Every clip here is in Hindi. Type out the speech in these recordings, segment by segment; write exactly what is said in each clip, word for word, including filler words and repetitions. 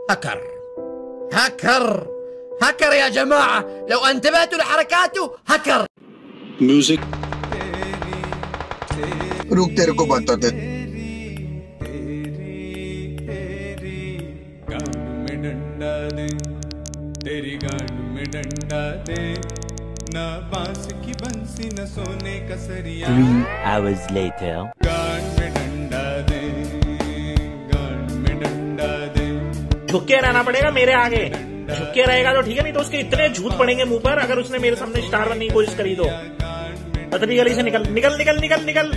هكر هكر هكر يا جماعة، لو انتبهتوا لحركاته هكر. म्यूजिक रुक तेरे को बताते। गांड में डंडा दे, तेरी गांड में डंडा दे, ना बांस की बंसी न सोने का सरिया। Three hours later. गांड में डंडा दे, गांड में डंडा दे। झुक के रहना पड़ेगा मेरे आगे, झुक के रहेगा तो ठीक है, नहीं तो उसके इतने झूठ पड़ेंगे मुंह पर अगर उसने मेरे सामने स्टार बनने की कोशिश करी तो। पतली गली से निकल निकल निकल निकल निकल।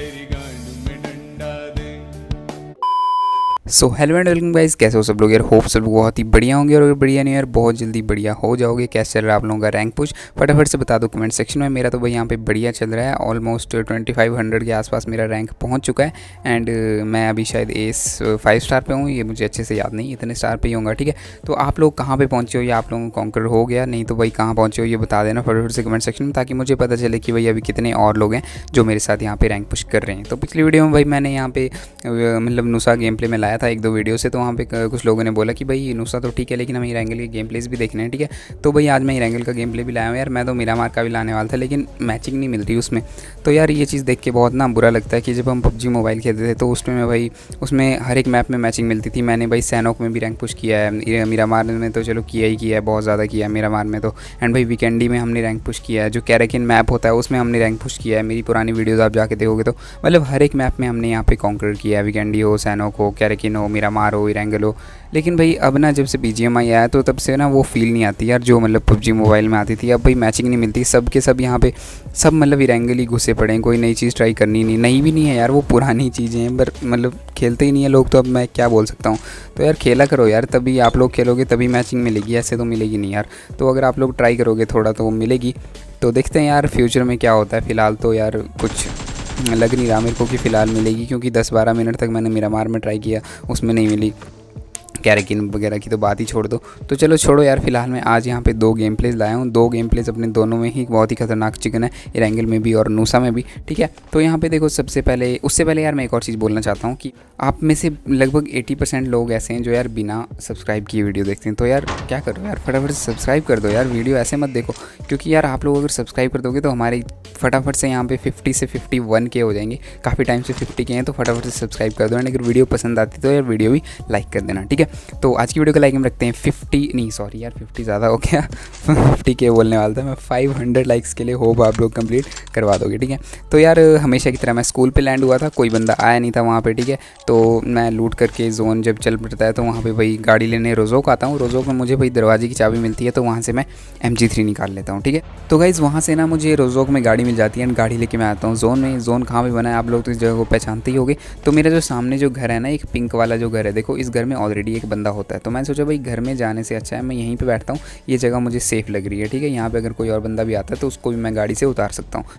So hello and welcome guys, कैसे हो सब लोग यार। होप सब लोग बहुत ही बढ़िया होंगे और अगर बढ़िया नहीं यार बहुत जल्दी बढ़िया हो जाओगे। कैसे चल रहा है आप लोगों का रैंक पुश, फटाफट से बता दो कमेंट सेक्शन में। मेरा तो भाई यहाँ पे बढ़िया चल रहा है, ऑलमोस्ट ट्वेंटी फाइव हंड्रेड के आसपास मेरा रैंक पहुँच चुका है। एंड uh, मैं अभी शायद एस फाइव स्टार पे हूँ, ये मुझे अच्छे से याद नहीं, इतने स्टार पे ही होगा। ठीक है, तो आप लोग कहाँ पे पहुँचे हो या आप लोगों को कॉन्कर हो गया, नहीं तो भाई कहाँ पहुँचे हो ये बता देना फटाफट से कमेंट सेक्शन में, ताकि मुझे पता चले कि भाई अभी कितने और लोग हैं जो मेरे साथ यहाँ पे रैंक पुश कर रहे हैं। तो पिछली वीडियो में भाई मैंने यहाँ पे मतलब नुसा गेम प्ले में लाया था एक दो वीडियो से, तो वहाँ पे कुछ लोगों ने बोला कि भाई नुसा तो ठीक है लेकिन हमें हीरांगल के गेम प्लेस भी देखने हैं। ठीक है, तो भाई आज मैं हीरांगल का गेम प्ले भी लाया हूँ यार। मैं तो मीरामार का भी लाने वाला था लेकिन मैचिंग नहीं मिल रही उसमें। तो यार ये चीज़ देख के बहुत ना बुरा लगता है कि जब हम पबजी मोबाइल खेलते थे तो उसमें मैं भाई उसमें हर एक मैप में मैचिंग मिलती थी। मैंने भाई सैनोक में भी रैंक पुश किया है, मीरामार में तो चलो किया ही किया है, बहुत ज़्यादा किया है मीरामार में तो। एंड भाई वीकेंडी में हमने रैंक पुश किया है, जो कैरेकिन मैप होता है उसमें हमने रैंक पुश किया है। मेरी पुरानी वीडियोज़ आप जाके देखोगे तो मतलब हर एक मैप में हमने यहाँ पे कॉन्कर किया है, वीकेंडी हो, सैनोक हो, कैरेकिन हो, मीरामार हो, हीरांगल हो। लेकिन भाई अब ना जब से बी जी एम आई आया तो तब से ना वो फील नहीं आती यार जो मतलब पबजी मोबाइल में आती थी। अब भाई मैचिंग नहीं मिलती, सब के सब यहाँ पे सब मतलब हीरांगल ही घुसे पड़े हैं, कोई नई चीज़ ट्राई करनी नहीं, नई भी नहीं है यार, वो पुरानी चीज़ें हैं पर मतलब खेलते ही नहीं है लोग। तो अब मैं क्या बोल सकता हूँ। तो यार खेला करो यार, तभी आप लोग खेलोगे तभी मैचिंग मिलेगी, ऐसे तो मिलेगी नहीं यार। तो अगर आप लोग ट्राई करोगे थोड़ा तो मिलेगी। तो देखते हैं यार फ्यूचर में क्या होता है। फ़िलहाल तो यार कुछ लग नहीं रहा मेरे को कि फ़िलहाल मिलेगी, क्योंकि दस बारह मिनट तक मैंने मीरामार में ट्राई किया, उसमें नहीं मिली। कैरेकिन वगैरह की तो बात ही छोड़ दो। तो चलो छोड़ो यार, फिलहाल मैं आज यहाँ पे दो गेम प्लेज लाया हूँ। दो गेम प्लेज अपने दोनों में ही बहुत ही खतरनाक चिकन है, हीरांगल में भी और नूसा में भी। ठीक है, तो यहाँ पे देखो सबसे पहले उससे पहले यार मैं एक और चीज़ बोलना चाहता हूँ कि आप में से लगभग अस्सी परसेंट लोग ऐसे हैं जो यार बिना सब्सक्राइब किए वीडियो देखते हैं। तो यार क्या करो यार, फटाफट से सब्सक्राइब कर दो यार, वीडियो ऐसे मत देखो। क्योंकि यार आप लोग अगर सब्सक्राइब कर दोगे तो हमारे फटाफट से यहाँ पे फिफ्टी से फिफ्टी वन के हो जाएंगे। काफ़ी टाइम से फिफ्टी के हैं, तो फटाफट से सब्सक्राइब कर दो। एंड अगर वीडियो पसंद आती तो यार वीडियो भी लाइक कर देना। ठीक है, तो आज की वीडियो को लाइक हम रखते हैं फिफ्टी, नहीं सॉरी यार फिफ्टी ज़्यादा हो गया, फिफ्टी के बोलने वाला था मैं। फाइव हंड्रेड लाइक्स के लिए होप आप लोग कंप्लीट करवा दोगे। ठीक है, तो यार हमेशा की तरह मैं स्कूल पे लैंड हुआ था, कोई बंदा आया नहीं था वहाँ पे। ठीक है, तो मैं लूट करके जोन जब चल पड़ता है तो वहाँ पे भाई गाड़ी लेने रोज़ोक आता हूँ। रोज़ोक में मुझे भाई दरवाजे की चाबी मिलती है, तो वहाँ से मैं एम जी थ्री निकाल लेता हूँ। ठीक है, तो गाइज़ वहाँ से ना मुझे रोज़ोक में गाड़ी मिल जाती है एंड गाड़ी लेके मैं आता हूँ जोन में। जोन कहाँ पे बना है आप लोग तो इस जगह को पहचानते ही होगे। तो मेरा जो सामने जो घर है ना, एक पिंक वाला जो घर है, देखो इस घर में ऑलरेडी एक बंदा होता है। तो मैं सोचा भाई घर में जाने से अच्छा है मैं यहीं पे बैठता हूँ, ये जगह मुझे सेफ़ लग रही है। ठीक है, यहाँ पे अगर कोई और बंदा भी आता है तो उसको भी मैं गाड़ी से उतार सकता हूँ।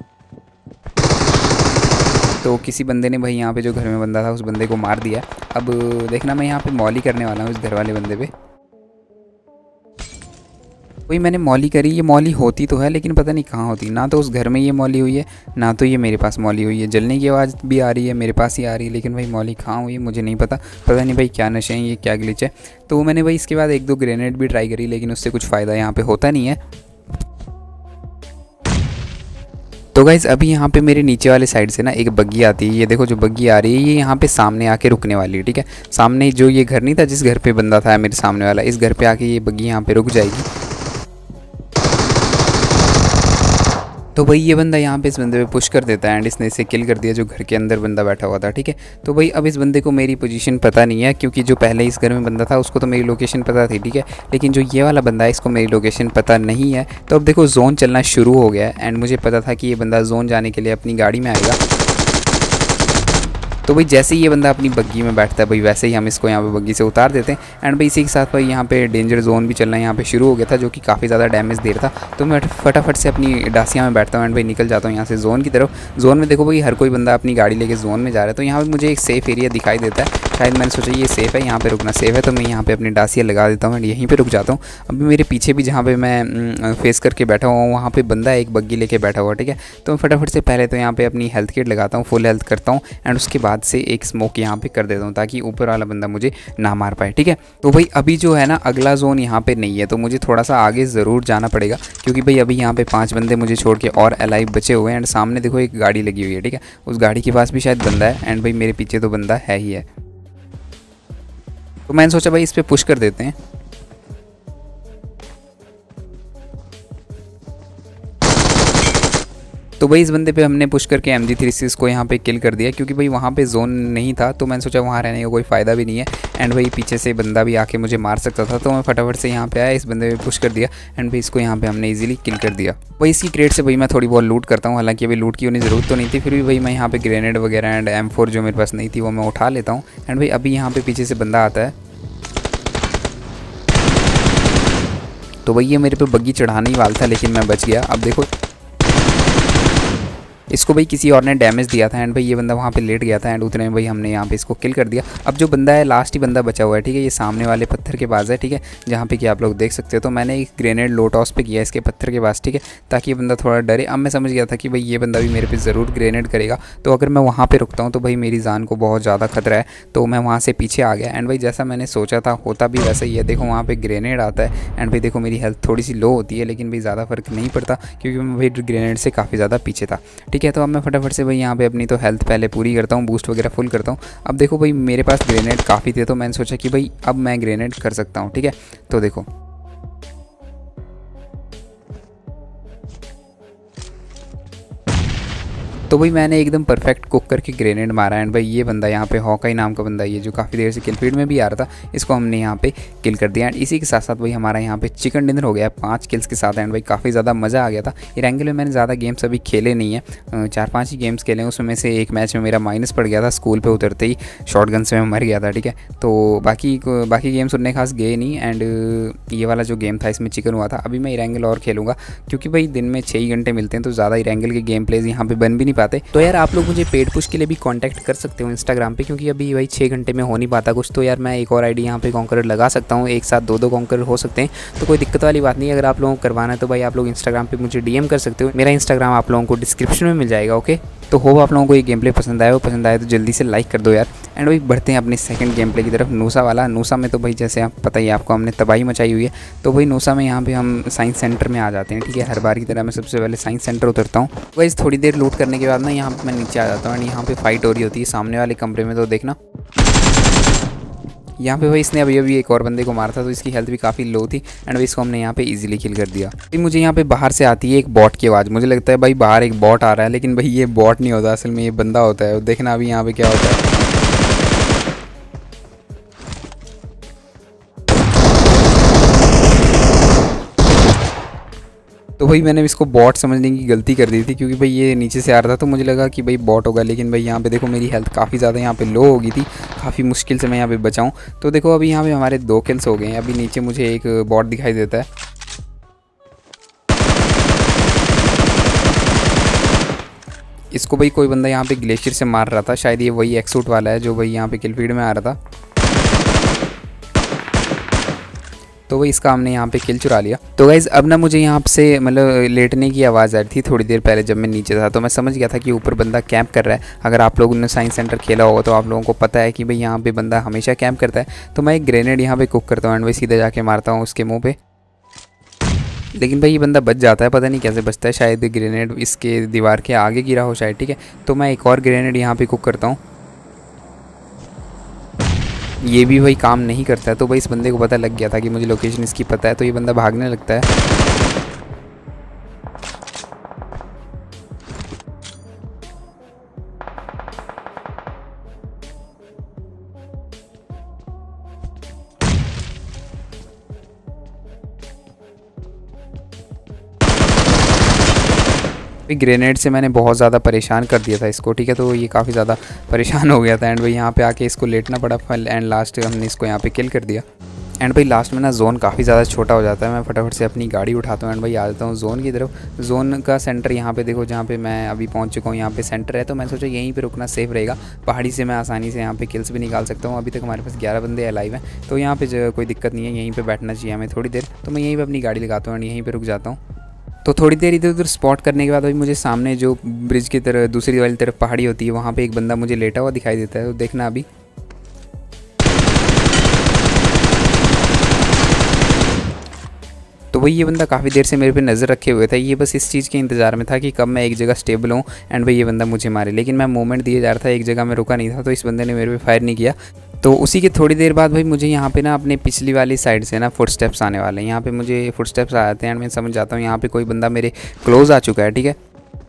तो किसी बंदे ने भाई यहाँ पे जो घर में बंदा था उस बंदे को मार दिया। अब देखना मैं यहाँ पे मॉली करने वाला हूँ इस घर वाले बंदे पे। वही मैंने मॉली करी, ये मॉली होती तो है लेकिन पता नहीं कहाँ होती। ना तो उस घर में ये मॉली हुई है, ना तो ये मेरे पास मॉली हुई है। जलने की आवाज़ भी आ रही है, मेरे पास ही आ रही है, लेकिन भाई मॉली कहाँ हुई है मुझे नहीं पता। पता नहीं भाई क्या नशे हैं, ये क्या ग्लिच है। तो मैंने भाई इसके बाद एक दो ग्रेनेड भी ट्राई करी लेकिन उससे कुछ फ़ायदा यहाँ पे होता नहीं है। तो गाइज़ अभी यहाँ पे मेरे नीचे वाले साइड से ना एक बग्गी आती है, ये देखो जो बग्गी आ रही है ये यहाँ पे सामने आके रुकने वाली है। ठीक है, सामने जो ये घर नहीं था जिस घर पे बंदा था मेरे सामने वाला, इस घर पे आके ये बग्गी यहाँ पे रुक जाएगी। तो भाई ये बंदा यहाँ पे इस बंदे पे पुश कर देता है एंड इसने इसे किल कर दिया जो घर के अंदर बंदा बैठा हुआ था। ठीक है, तो भाई अब इस बंदे को मेरी पोजीशन पता नहीं है, क्योंकि जो पहले इस घर में बंदा था उसको तो मेरी लोकेशन पता थी। ठीक है, लेकिन जो ये वाला बंदा है इसको मेरी लोकेशन पता नहीं है। तो अब देखो जोन चलना शुरू हो गया है एंड मुझे पता था कि ये बंदा जोन जाने के लिए अपनी गाड़ी में आएगा। तो भाई जैसे ही ये बंदा अपनी बग्गी में बैठता है भाई वैसे ही हम इसको यहाँ पे बग्गी से उतार देते हैं। एंड भाई इसी के साथ भाई यहाँ पे डेंजर जोन भी चलना यहाँ पे शुरू हो गया था, जो कि काफ़ी ज़्यादा डैमेज दे रहा था। तो मैं फटाफट से अपनी डासिया में बैठता हूँ एंड भाई निकल जाता हूँ यहाँ से जोन की तरफ। जोन में देखो भाई हर कोई बंदा अपनी गाड़ी लेके जोन में जा रहा है, तो यहाँ पर मुझे एक सेफ़ एरिया दिखाई देता है शायद मैंने सोचा ये सेफ़ है, यहाँ पे रुकना सेफ़ है, तो मैं यहाँ पे अपनी डासिया लगा देता हूँ एंड यहीं पे रुक जाता हूँ। अभी मेरे पीछे भी जहाँ पे मैं फेस करके बैठा हुआ हूँ वहाँ पे बंदा एक बग्गी लेके बैठा हुआ, ठीक है। तो मैं फटाफट से पहले तो यहाँ पे अपनी हेल्थ किट लगाता हूँ, फुल हेल्थ करता हूँ एंड उसके बाद से एक स्मोक यहाँ पे कर देता हूँ ताकि ऊपर वाला बंदा मुझे ना मार पाए, ठीक है। तो भाई अभी जो है ना अगला जोन यहाँ पे नहीं है, तो मुझे थोड़ा सा आगे ज़रूर जाना पड़ेगा क्योंकि भाई अभी यहाँ पे पाँच बंदे मुझे छोड़ के और अलाइव बचे हुए हैं एंड सामने देखो एक गाड़ी लगी हुई है, ठीक है। उस गाड़ी के पास भी शायद बंदा है एंड भाई मेरे पीछे तो बंदा है ही है। तो मैंने सोचा भाई इस पर पुश कर देते हैं। तो भाई इस बंदे पे हमने पुश करके एम जी थ्री सिक्स को यहाँ पे किल कर दिया क्योंकि भाई वहाँ पे जोन नहीं था, तो मैंने सोचा वहाँ रहने का कोई फ़ायदा भी नहीं है एंड भाई पीछे से बंदा भी आके मुझे मार सकता था। तो मैं फटाफट से यहाँ पे आया, इस बंदे पे पुश कर दिया एंड भाई इसको यहाँ पे हमने इजीली किल कर दिया। भाई इसकी क्रेट से भाई मैं थोड़ी बहुत लूट करता हूँ, हालांकि अभी लूट की होनी ज़रूरत तो नहीं थी, फिर भी भाई मैं यहाँ पे ग्रेनेड वगैरह एंड एम फोर जो मेरे पास नहीं थी वो मैं उठा लेता हूँ एंड भाई अभी यहाँ पे पीछे से बंदा आता है। तो भाई ये मेरे पे बग्गी चढ़ाने ही वाला था लेकिन मैं बच गया। अब देखो इसको भाई किसी और ने डैमेज दिया था एंड भाई ये बंदा वहाँ पे लेट गया था एंड उतने में भाई हमने यहाँ पे इसको किल कर दिया। अब जो बंदा है लास्ट ही बंदा बचा हुआ है, ठीक है। ये सामने वाले पत्थर के पास है, ठीक है, जहाँ पे कि आप लोग देख सकते हो। तो मैंने एक ग्रेनेड लो टॉस पे किया इसके पत्थर के पास, ठीक है, ताकि ये बंदा थोड़ा डरे। अब मैं समझ गया था कि भाई ये बंदा भी मेरे पे ज़रूर ग्रेनेड करेगा, तो अगर मैं वहाँ पर रुकता हूँ तो भाई मेरी जान को बहुत ज़्यादा खतरा है। तो मैं वहाँ से पीछे आ गया एंड भाई जैसा मैंने सोचा था होता भी वैसा ही है। देखो वहाँ पर ग्रेनेड आता है एंड भाई देखो मेरी हेल्थ थोड़ी सी लो होती है लेकिन भाई ज़्यादा फ़र्क नहीं पड़ता क्योंकि मैं भाई ग्रेनेड से काफ़ी ज़्यादा पीछे था, ठीक है। तो अब मैं फटाफट से भाई यहाँ पे अपनी तो हेल्थ पहले पूरी करता हूँ, बूस्ट वगैरह फुल करता हूँ। अब देखो भाई मेरे पास ग्रेनेड काफ़ी थे तो मैंने सोचा कि भाई अब मैं ग्रेनेड कर सकता हूँ, ठीक है। तो देखो तो भाई मैंने एकदम परफेक्ट कुक करके ग्रेनेड मारा एंड भाई ये बंदा यहाँ पे हॉकाई नाम का बंदा, ये जो काफ़ी देर से किल फील्ड में भी आ रहा था, इसको हमने यहाँ पे किल कर दिया एंड इसी के साथ साथ भाई हमारा यहाँ पे चिकन डिनर हो गया पाँच किल्स के साथ एंड भाई काफ़ी ज़्यादा मज़ा आ गया था। ये रैंगल में मैंने ज़्यादा गेम्स अभी खेले नहीं है, चार पाँच ही गेम्स खेले, उसमें से एक मैच में मेरा माइनस पड़ गया था, स्कूल पर उतरते ही शॉर्ट गन से मैं मर गया था, ठीक है। तो बाकी बाकी गेम्स उतने खास गए नहीं एंड ये वाला जो गेम था इसमें चिकन हुआ था। अभी मैं रैंगल और खेलूँगा क्योंकि भाई दिन में छः ही घंटे मिलते हैं तो ज़्यादा रैंगल के गेम प्लेज यहाँ पे बन भी नहीं पाते। तो यार आप लोग मुझे पेड पुश के लिए भी कांटेक्ट कर सकते हो इंस्टाग्राम पे, क्योंकि अभी भाई छः घंटे में हो नहीं पाता कुछ। तो यार मैं एक और आईडी यहाँ पे कॉन्करर लगा सकता हूँ, एक साथ दो दो कॉन्करर हो सकते हैं, तो कोई दिक्कत वाली बात नहीं है। अगर आप लोगों को करवाना है तो भाई आप लोग इंस्टाग्राम पे मुझे डीएम कर सकते हो, मेरा इंस्टाग्राम आप लोगों को डिस्क्रिप्शन में मिल जाएगा, ओके। तो होप आप लोगों को ये गेम प्ले पसंद आया हो, पसंद आया तो जल्दी से लाइक कर दो यार। एंड भाई बढ़ते हैं अपने सेकंड गेम प्ले की तरफ, नूसा वाला। नूसा में तो भाई जैसे आप पता ही आपको हमने तबाही मचाई हुई है, तो भाई नूसा में यहाँ पे हम साइंस सेंटर में आ जाते हैं, ठीक है। हर बार की तरह मैं सबसे पहले साइंस सेंटर उतरता हूँ। भाई थोड़ी देर लूट करने के बाद ना यहाँ पर मैं नीचे आ जाता हूँ एंड यहाँ पर फाइट हो रही होती है सामने वाले कमरे में। तो देखना यहाँ पे भाई इसने अभी अभी एक और बंदे को मारा था तो इसकी हेल्थ भी काफ़ी लो थी एंड भाई इसको हमने यहाँ पे इजीली किल कर दिया। भाई मुझे यहाँ पे बाहर से आती है एक बॉट की आवाज़, मुझे लगता है भाई बाहर एक बॉट आ रहा है, लेकिन भाई ये बॉट नहीं होता, असल में ये बंदा होता है। देखना अभी यहाँ पे क्या होता है। तो भाई मैंने इसको बॉट समझने की गलती कर दी थी क्योंकि भाई ये नीचे से आ रहा था तो मुझे लगा कि भाई बॉट होगा, लेकिन भाई यहाँ पे देखो मेरी हेल्थ काफ़ी ज़्यादा यहाँ पे लो हो गई थी, काफ़ी मुश्किल से मैं यहाँ पे बचाऊँ। तो देखो अभी यहाँ पे हमारे दो किल्स हो गए हैं। अभी नीचे मुझे एक बॉट दिखाई देता है, इसको भाई कोई बंदा यहाँ पे ग्लेशियर से मार रहा था, शायद ये वही एक्सूट वाला है जो भाई यहाँ पे किल फीड में आ रहा था। तो वही इसका हमने यहाँ पे किल चुरा लिया। तो गाइज़ अब ना मुझे यहाँ से मतलब लेटने की आवाज़ आ रही थी थोड़ी देर पहले जब मैं नीचे था, तो मैं समझ गया था कि ऊपर बंदा कैंप कर रहा है। अगर आप लोगों ने साइंस सेंटर खेला होगा तो आप लोगों को पता है कि भाई यहाँ पे बंदा हमेशा कैंप करता है। तो मैं एक ग्रेनेड यहाँ पे कुक करता हूँ एंड भाई सीधे जाके मारता हूँ उसके मुँह पे, लेकिन भाई ये बंदा बच जाता है, पता नहीं कैसे बचता है, शायद ग्रेनेड इसके दीवार के आगे गिरा हो शायद, ठीक है। तो मैं एक और ग्रेनेड यहाँ पे कुक करता हूँ, ये भी भाई काम नहीं करता है। तो भाई इस बंदे को पता लग गया था कि मुझे लोकेशन इसकी पता है, तो ये बंदा भागने लगता है। ग्रेनेड से मैंने बहुत ज़्यादा परेशान कर दिया था इसको, ठीक है। तो ये काफ़ी ज़्यादा परेशान हो गया था एंड भाई यहाँ पे आके इसको लेटना पड़ा फल एंड लास्ट हमने इसको यहाँ पे किल कर दिया। एंड भाई लास्ट में ना जोन काफ़ी ज़्यादा छोटा हो जाता है। मैं फटाफट से अपनी गाड़ी उठाता हूँ एंड भाई आ जाता हूँ जोन की तरफ। जोन का सेंटर यहाँ पे देखो, जहाँ पे मैं अभी पहुँच चुका हूँ, यहाँ पे सेंटर है। तो मैं सोचा यहीं पे रुकना सेफ रहेगा, पहाड़ी से मैं आसानी से यहाँ पे किल्स भी निकाल सकता हूँ। अभी तक हमारे पास ग्यारह बंदे अलाइव हैं, तो यहाँ पे कोई दिक्कत नहीं है, यहीं पर बैठना चाहिए हमें थोड़ी देर। तो मैं यहीं पर अपनी गाड़ी लगाता हूँ एंड यहीं पर रुक जाता हूँ। तो थोड़ी देर इधर उधर स्पॉट करने के बाद भाई मुझे सामने जो ब्रिज की तरफ दूसरी वाली तरफ पहाड़ी होती है, वहाँ पे एक बंदा मुझे लेटा हुआ दिखाई देता है। तो देखना अभी, तो भाई ये बंदा काफ़ी देर से मेरे पे नज़र रखे हुए था। ये बस इस चीज़ के इंतज़ार में था कि कब मैं एक जगह स्टेबल हूँ एंड भाई ये बंदा मुझे मारे। लेकिन मैं मूवमेंट दिए जा रहा था, एक जगह में रुका नहीं था, तो इस बंदे ने मेरे पे फायर नहीं किया। तो उसी के थोड़ी देर बाद भाई मुझे यहाँ पे ना अपने पिछली वाली साइड से ना फुटस्टेप्स आने वाले हैं। यहाँ पे मुझे फुटस्टेप्स आ जाते हैं एंड मैं समझ जाता हूँ यहाँ पे कोई बंदा मेरे क्लोज आ चुका है। ठीक है,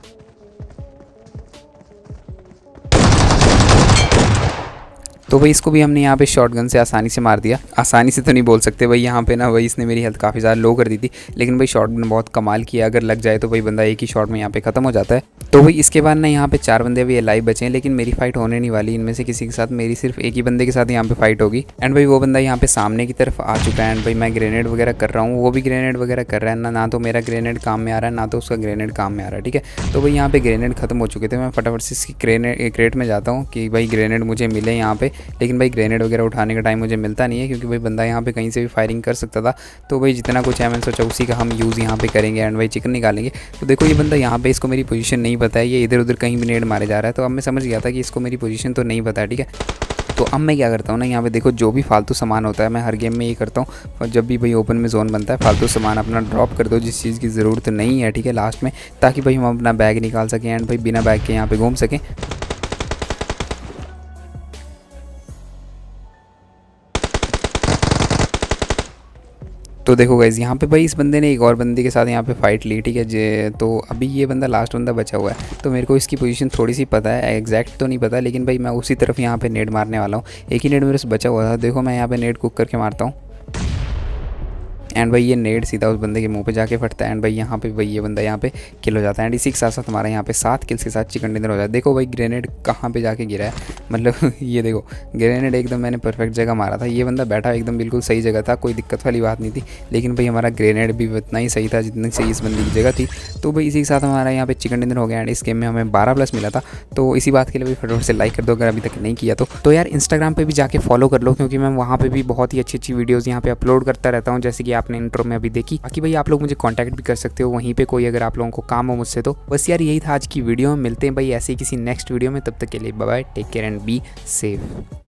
तो भाई इसको भी हमने यहाँ पे शॉटगन से आसानी से मार दिया। आसानी से तो नहीं बोल सकते भाई, यहाँ पे ना भाई इसने मेरी हेल्थ काफ़ी ज़्यादा लो कर दी थी, लेकिन भाई शॉटगन बहुत कमाल किया। अगर लग जाए तो भाई बंदा एक ही शॉट में यहाँ पे ख़त्म हो जाता है। तो भाई इसके बाद ना यहाँ पे चार बंदे अभी लाइव बचे हैं, लेकिन मेरी फाइट होने नहीं वाली इनमें से किसी के साथ। मेरी सिर्फ एक ही बंदे के साथ यहाँ पे फाइट होगी एंड भाई वो बंदा यहाँ पे सामने की तरफ आ चुका है एंड भाई मैं ग्रेनेड वगैरह कर रहा हूँ, वो भी ग्रेनेड वगैरह कर रहा है ना। ना तो मेरा ग्रेनेड काम में आ रहा है, ना तो उसका ग्रेनेड काम में आ रहा है। ठीक है, तो भाई यहाँ पे ग्रेनेड खत्म हो चुके थे। मैं फटाफट से इसकी ग्रेनेड क्रेट में जाता हूँ कि भाई ग्रेनेड मुझे मिले यहाँ पे, लेकिन भाई ग्रेनेड वगैरह उठाने का टाइम मुझे मिलता नहीं है, क्योंकि भाई बंदा यहाँ पे कहीं से भी फायरिंग कर सकता था। तो भाई जितना कुछ है मैंने सोचा उसी का हम यूज़ यहाँ पे करेंगे एंड भाई चिकन निकालेंगे। तो देखो ये बंदा यहाँ पे, इसको मेरी पोजीशन नहीं पता है, ये इधर उधर कहीं भी नेड मारे जा रहा है। तो अब मैं समझ गया था कि इसको मेरी पोजीशन तो नहीं पता है। ठीक है, तो अब मैं क्या करता हूँ ना, यहाँ पे देखो जो भी फालतू सामान होता है मैं हर गेम में ये करता हूँ। और जब भी भाई ओपन में जोन बनता है, फालतू सामान अपना ड्रॉप कर दो जिस चीज़ की ज़रूरत नहीं है। ठीक है, लास्ट में, ताकि भाई हम अपना बैग निकाल सकें एंड भाई बिना बैग के यहाँ पे घूम सकें। तो देखो गाइस यहाँ पे भाई इस बंदे ने एक और बंदे के साथ यहाँ पे फाइट ली। ठीक है जे, तो अभी ये बंदा लास्ट बंदा बचा हुआ है। तो मेरे को इसकी पोजीशन थोड़ी सी पता है, एग्जैक्ट तो नहीं पता, लेकिन भाई मैं उसी तरफ यहाँ पे नेड मारने वाला हूँ। एक ही नेड मेरे से बचा हुआ था, देखो मैं यहाँ पे नेड कुक करके मारता हूँ एंड भाई ये नेड सीधा उस बंदे के मुंह पे जाके फटता है एंड भाई यहाँ पे भाई ये बंदा यहाँ पे किल हो जाता है एंड इसी के साथ साथ हमारा यहाँ पे सात किल्स के साथ चिकन डिनर हो जाता है। देखो भाई ग्रेनेड कहाँ पे जाके गिरा है, मतलब ये देखो ग्रेनेड एकदम मैंने परफेक्ट जगह मारा था। ये बंदा बैठा एकदम बिल्कुल सही जगह था, कोई दिक्कत वाली बात नहीं थी, लेकिन भाई हमारा ग्रेनेड भी उतना ही सही था जितनी सही इस बंदे की जगह थी। तो भाई इसी के साथ हमारा यहाँ पे चिकन डिनर हो गया एंड इस गेम में हमें बारह प्लस मिला था। तो इसी बात के लिए भाई फटाफट से लाइक कर दो अगर अभी तक नहीं किया तो। तो यार इंस्टाग्राम पे भी जाके फॉलो कर लो, क्योंकि मैं वहाँ पे भी बहुत ही अच्छी अच्छी वीडियोज़ यहाँ पे अपलोड करता रहता हूँ, जैसे कि आपने इंट्रो में अभी देखी। बाकी भाई आप लोग मुझे कांटेक्ट भी कर सकते हो वहीं पे, कोई अगर आप लोगों को काम हो मुझसे तो। बस यार यही था आज की वीडियो में, मिलते हैं भाई ऐसे ही किसी नेक्स्ट वीडियो में, तब तक के लिए bye bye, take care and be safe.